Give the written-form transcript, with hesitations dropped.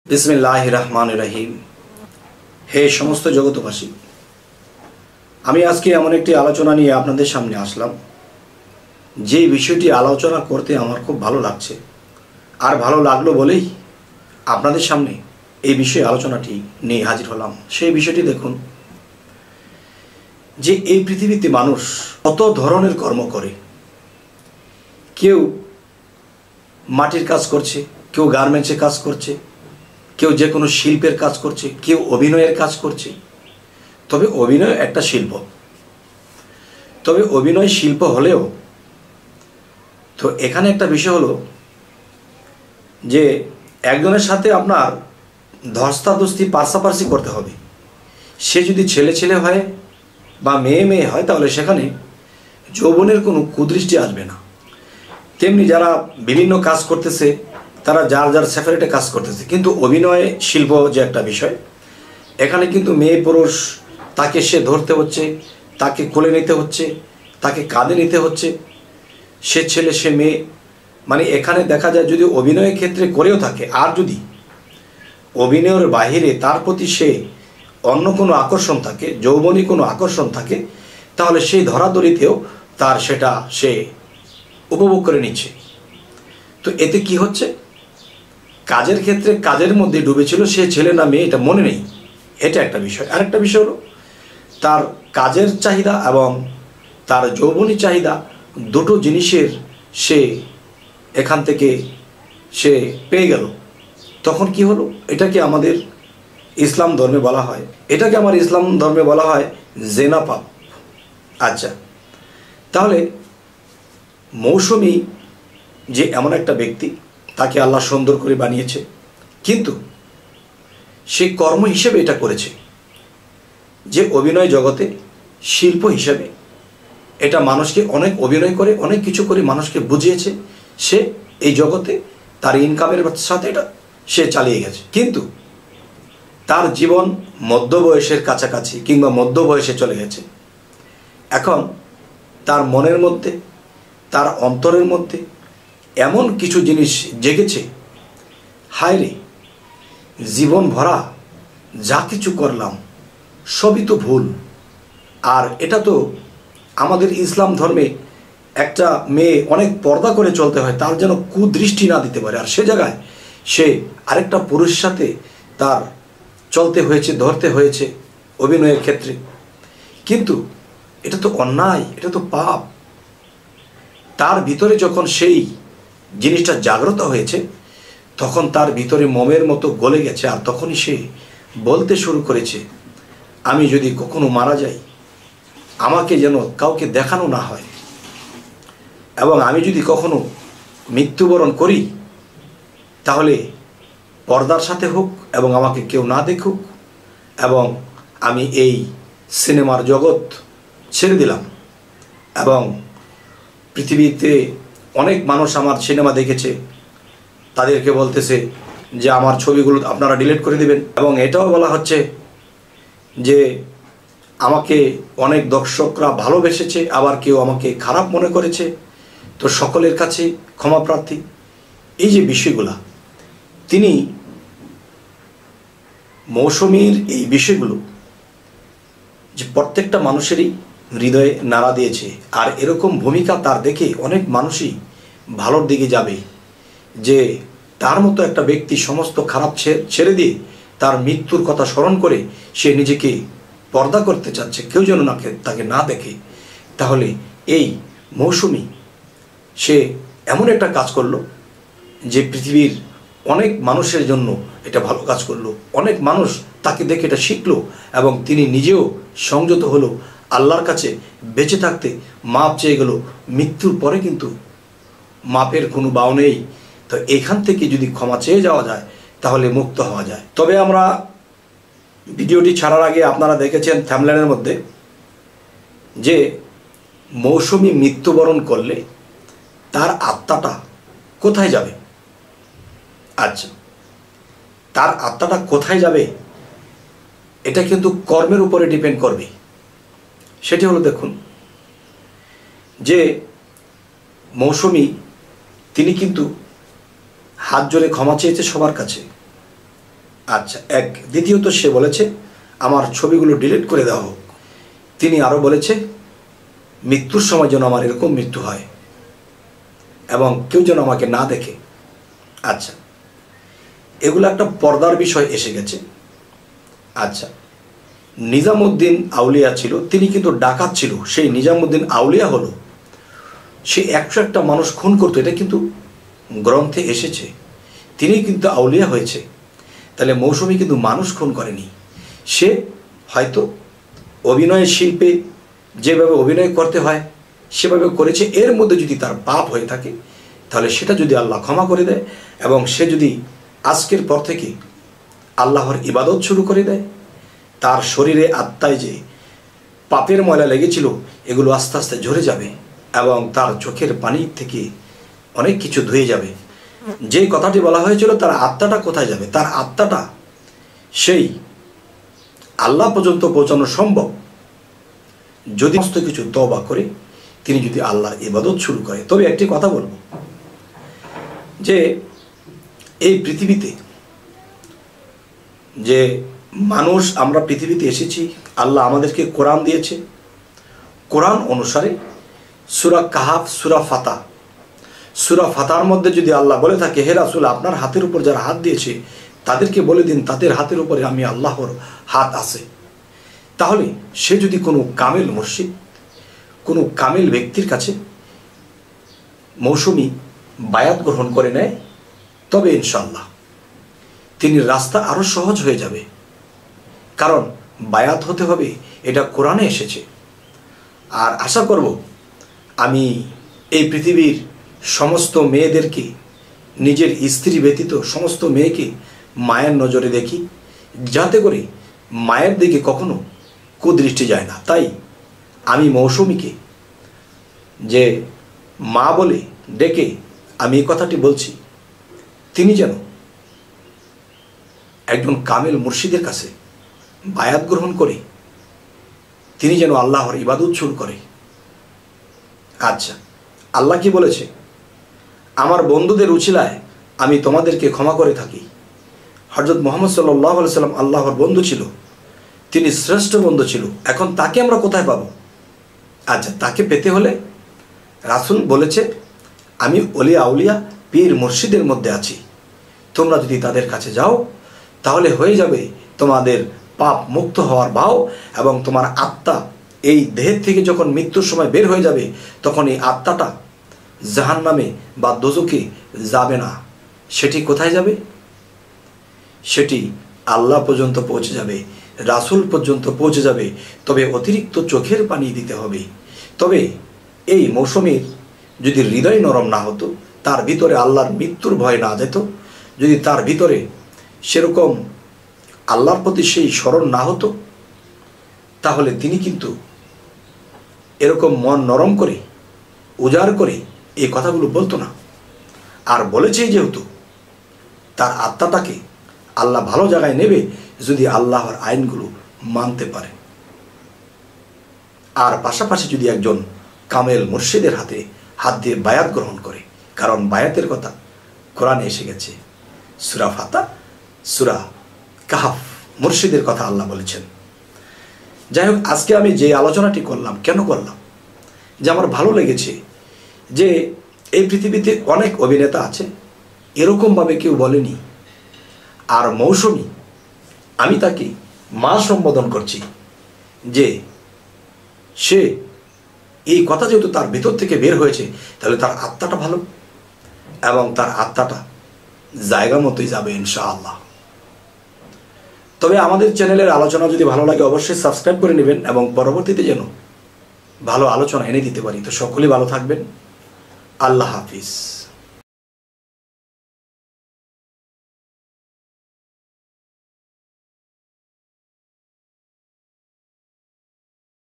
बिस्मिल्लाहिर रहमानिर रहीम। हे समस्त जगतबासी, আমি আজকে এমন একটি আলোচনা নিয়ে আপনাদের সামনে আসলাম যে বিষয়টি আলোচনা করতে আমার খুব ভালো লাগছে, আর ভালো লাগলো বলেই আপনাদের সামনে এই বিষয়ে আলোচনাটি নিয়ে হাজির হলাম। সেই বিষয়টি দেখুন যে এই পৃথিবীতে মানুষ কত ধরনের কর্ম করে। কেউ মাটির কাজ করছে, কেউ গার্মেন্টসে কাজ করছে, কেউ যে কোনো শিল্পের কাজ করছে, কেউ অভিনয়ের কাজ করছে। তবে অভিনয় একটা শিল্প, তবে অভিনয় শিল্প হলেও তো এখানে একটা বিষয় হলো যে একজনের সাথে আপনার ধস্তাধস্তি পার্সাপার্সি করতে হবে। সে যদি ছেলে ছেলে হয় বা মেয়ে মেয়ে হয় তাহলে সেখানে যৌবনের কোনো কুদৃষ্টি আসবে না। তেমনি যারা বিভিন্ন কাজ করতেছে তারা যার যার সেপারেটে কাজ করতেছে, কিন্তু অভিনয় শিল্প যে একটা বিষয়, এখানে কিন্তু মেয়ে পুরুষ তাকে সে ধরতে হচ্ছে, তাকে কোলে নিতে হচ্ছে, তাকে কাঁধে নিতে হচ্ছে, সে ছেলে সে মেয়ে। মানে এখানে দেখা যায় যদি অভিনয়ের ক্ষেত্রে করেও থাকে, আর যদি অভিনয়ের বাহিরে তার প্রতি সে অন্য কোনো আকর্ষণ থাকে, যৌবনী কোনো আকর্ষণ থাকে, তাহলে সেই ধরাধরিতেও তার সেটা সে উপভোগ করে নিচ্ছে। তো এতে কি হচ্ছে, কাজের ক্ষেত্রে কাজের মধ্যে ডুবেছিল সে ছেলে না মেয়ে এটা মনে নেই, এটা একটা বিষয়। আরেকটা বিষয় হলো তার কাজের চাহিদা এবং তার যৌবনী চাহিদা দুটো জিনিসের সে এখান থেকে সে পেয়ে গেল। তখন কি হলো, এটাকে আমাদের ইসলাম ধর্মে বলা হয়, এটাকে আমার ইসলাম ধর্মে বলা হয় জেনা পাপ। আচ্ছা, তাহলে মৌসুমী যে এমন একটা ব্যক্তি, তাকে আল্লাহ সুন্দর করে বানিয়েছে, কিন্তু সে কর্ম হিসেবে এটা করেছে যে অভিনয় জগতে শিল্প হিসেবে এটা মানুষকে অনেক অভিনয় করে অনেক কিছু করে মানুষকে বুঝিয়েছে। সে এই জগতে তার ইনকামের সাথে এটা সে চালিয়ে গেছে, কিন্তু তার জীবন মধ্য বয়সের কাছাকাছি কিংবা মধ্য বয়সে চলে গেছে। এখন তার মনের মধ্যে তার অন্তরের মধ্যে এমন কিছু জিনিস জেগেছে, হায় রে জীবন ভরা যা কিছু করলাম সবই তো ভুল। আর এটা তো আমাদের ইসলাম ধর্মে একটা মেয়ে অনেক পর্দা করে চলতে হয়, তার যেন কুদৃষ্টি না দিতে পারে। আর সে জায়গায় সে আরেকটা পুরুষের সাথে তার চলতে হয়েছে, ধরতে হয়েছে অভিনয়ের ক্ষেত্রে। কিন্তু এটা তো অন্যায়, এটা তো পাপ। তার ভিতরে যখন সেই জিনিসটা জাগ্রত হয়েছে তখন তার ভিতরে মোমের মতো গলে গেছে, আর তখনই সে বলতে শুরু করেছে, আমি যদি কখনো মারা যাই আমাকে যেন কাউকে দেখানো না হয়, এবং আমি যদি কখনো মৃত্যুবরণ করি তাহলে পর্দার সাথে হোক এবং আমাকে কেউ না দেখুক, এবং আমি এই সিনেমার জগৎ ছেড়ে দিলাম। এবং পৃথিবীতে অনেক মানুষ আমার সিনেমা দেখেছে, তাদেরকে বলতেছে যে আমার ছবিগুলো আপনারা ডিলিট করে দিবেন। এবং এটাও বলা হচ্ছে যে আমাকে অনেক দর্শকরা ভালোবেসেছে, আবার কেউ আমাকে খারাপ মনে করেছে, তো সকলের কাছে ক্ষমা প্রার্থী। এই যে বিষয়গুলা তিনি মৌসুমীর এই বিষয়গুলো যে প্রত্যেকটা মানুষেরই হৃদয়ে নাড়া দিয়েছে, আর এরকম ভূমিকা তার দেখে অনেক মানুষই ভালোর দিকে যাবে, যে তার মতো একটা ব্যক্তি সমস্ত খারাপ ছেড়ে দিয়ে তার মৃত্যুর কথা স্মরণ করে সে নিজেকে পর্দা করতে চাচ্ছে, কেউ যেন না তাকে না দেখে। তাহলে এই মৌসুমী সে এমন একটা কাজ করলো যে পৃথিবীর অনেক মানুষের জন্য এটা ভালো কাজ করলো, অনেক মানুষ তাকে দেখে এটা শিখলো, এবং তিনি নিজেও সংযত হলো, আল্লাহর কাছে বেঁচে থাকতে মাপ চেয়ে গেল। মৃত্যুর পরে কিন্তু মাপের কোনো বাও নেই। তো এখান থেকে যদি ক্ষমা চেয়ে যাওয়া যায় তাহলে মুক্ত হওয়া যায়। তবে আমরা ভিডিওটি ছাড়ার আগে আপনারা দেখেছেন থাম্বনেলের মধ্যে যে মৌসুমী মৃত্যুবরণ করলে তার আত্মাটা কোথায় যাবে। আচ্ছা, তার আত্মাটা কোথায় যাবে এটা কিন্তু কর্মের উপরে ডিপেন্ড করবে। সেটি হলো দেখুন যে মৌসুমী তিনি কিন্তু হাত জোরে ক্ষমা চেয়েছে সবার কাছে, আচ্ছা, দ্বিতীয়ত সে বলেছে আমার ছবিগুলো ডিলিট করে দেওয়া হোক। তিনি আরও বলেছে মৃত্যুর সময় যেন আমার এরকম মৃত্যু হয় এবং কেউ যেন আমাকে না দেখে। আচ্ছা, এগুলো একটা পর্দার বিষয় এসে গেছে। আচ্ছা, নিজামুদ্দিন আউলিয়া ছিল, তিনি কিন্তু ডাকাত ছিল। সেই নিজামুদ্দিন আউলিয়া হলো, সে 101টা মানুষ খুন করতো, এটা কিন্তু গ্রন্থে এসেছে। তিনি কিন্তু আউলিয়া হয়েছে। তাহলে মৌসুমী কিন্তু মানুষ খুন করেনি, সে হয়তো অভিনয়ের শিল্পে যেভাবে অভিনয় করতে হয় সেভাবে করেছে। এর মধ্যে যদি তার পাপ হয়ে থাকে তাহলে সেটা যদি আল্লাহ ক্ষমা করে দেয় এবং সে যদি আজকের পর থেকে আল্লাহর ইবাদত শুরু করে দেয়, তার শরীরে আত্মায় যে পাপের ময়লা লেগেছিল এগুলো আস্তে আস্তে ঝরে যাবে এবং তার চোখের পানি থেকে অনেক কিছু ধুয়ে যাবে। যে কথাটি বলা হয়েছিল তার আত্মাটা কোথায় যাবে, তার আত্মাটা সেই আল্লাহ পর্যন্ত পৌঁছানো সম্ভব যদি সমস্ত কিছু তওবা করে তিনি যদি আল্লাহর ইবাদত শুরু করে। তবে একটি কথা বলবো যে এই পৃথিবীতে যে মানুষ, আমরা পৃথিবীতে এসেছি, আল্লাহ আমাদেরকে কোরআন দিয়েছে। কোরআন অনুসারে সূরা কাহাফ, সূরা ফাতার মধ্যে যদি আল্লাহ বলে থাকে হে রাসূল আপনার হাতের উপর যারা হাত দিয়েছে তাদেরকে বলে দিন তাদের হাতের উপরে আমি আল্লাহর হাত আছে, তাহলে সে যদি কোনো কামেল মুর্শিদ, কোনো কামেল ব্যক্তির কাছে মৌসুমী বায়াত গ্রহণ করে নেয় তবে ইনশাআল্লাহ তিনি রাস্তা আরও সহজ হয়ে যাবে। কারণ বায়াত হতে হবে, এটা কোরআনে এসেছে। আর আশা করব আমি এই পৃথিবীর সমস্ত মেয়েদেরকে, নিজের স্ত্রী ব্যতীত সমস্ত মেয়েকে মায়ের নজরে দেখি, যাতে করে মায়ের দিকে কখনো কুদৃষ্টি যায় না। তাই আমি মৌসুমীকে যে মা বলে ডেকে আমি এই কথাটি বলছি, তিনি যেন একজন কামেল মুর্শিদের কাছে বায়াত গ্রহণ করে তিনি যেন আল্লাহর ইবাদত শুরু করে। আচ্ছা, আল্লাহ কি বলেছে, আমার বন্ধুদের উছিলায় আমি তোমাদেরকে ক্ষমা করে থাকি। হযরত মুহাম্মদ সাল্লাল্লাহু আলাইহি সাল্লাম আল্লাহর বন্ধু ছিল, তিনি শ্রেষ্ঠ বন্ধু ছিল। এখন তাকে আমরা কোথায় পাবো? আচ্ছা, তাকে পেতে হলে রাসূল বলেছে আমি ওলিয়া আউলিয়া পীর মুর্শিদের মধ্যে আছি, তোমরা যদি তাদের কাছে যাও তাহলে হয়ে যাবে তোমাদের পাপ মুক্ত হওয়ার ভাও এবং তোমার আত্মা এই দেহের থেকে যখন মৃত্যুর সময় বের হয়ে যাবে তখন এই আত্মাটা জাহান্নামে বা দোজখে যাবে না। সেটি কোথায় যাবে? সেটি আল্লাহ পর্যন্ত পৌঁছে যাবে, রাসূল পর্যন্ত পৌঁছে যাবে। তবে অতিরিক্ত চোখের পানি দিতে হবে। তবে এই মৌসুমীর যদি হৃদয় নরম না হতো, তার ভিতরে আল্লাহর মৃত্যুর ভয় না যেত, যদি তার ভিতরে সেরকম আল্লাহর প্রতি সেই স্মরণ না হতো, তাহলে তিনি কিন্তু এরকম মন নরম করে উজাড় করে এই কথাগুলো বলতো না। আর বলেছেই যেহেতু, তার আত্মাটাকে আল্লাহ ভালো জায়গায় নেবে যদি আল্লাহর আইনগুলো মানতে পারে। আর পাশাপাশি যদি একজন কামেল মুর্শিদের হাত দিয়ে বায়াত গ্রহণ করে, কারণ বায়াতের কথা কোরআনে এসে গেছে। সূরা ফাতা, সূরা কাহাফ, মুর্শিদের কথা আল্লাহ বলেছেন। যাই হোক, আজকে আমি যে আলোচনাটি করলাম, কেন করলাম, যে আমার ভালো লেগেছে যে এই পৃথিবীতে অনেক অভিনেতা আছে, এরকমভাবে কেউ বলেনি। আর মৌসুমী, আমি তাকে মা সম্বোধন করছি যে সে এই কথা যেহেতু তার ভিতর থেকে বের হয়েছে, তাহলে তার আত্মাটা ভালো এবং তার আত্মাটা জায়গা মতোই যাবে ইনশাআল্লাহ। তবে আমাদের চ্যানেলের আলোচনা যদি ভালো লাগে অবশ্যই সাবস্ক্রাইব করে নেবেন এবং পরবর্তীতে যেন ভালো আলোচনা এনে দিতে পারি। তো সকলেই ভালো থাকবেন। আল্লাহ হাফিজ।